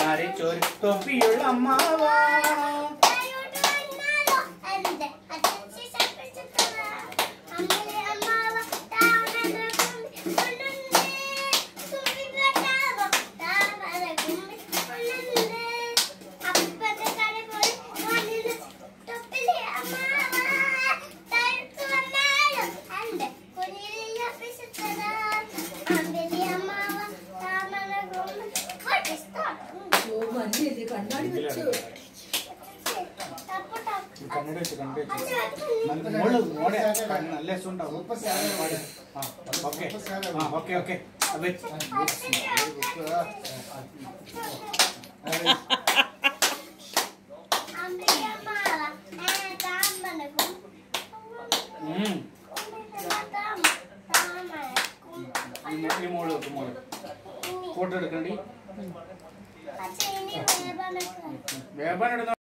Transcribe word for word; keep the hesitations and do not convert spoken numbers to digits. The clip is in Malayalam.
നരിച്ചൊരു തൊപ്പിയുള്ള അമ്മാവാ. നല്ല രസമുണ്ടാവും. ഓക്കെ ഓക്കെ ഓക്കെ മോള് മോള് ഫോട്ടോ എടുക്കണ്ടി വേപാൻ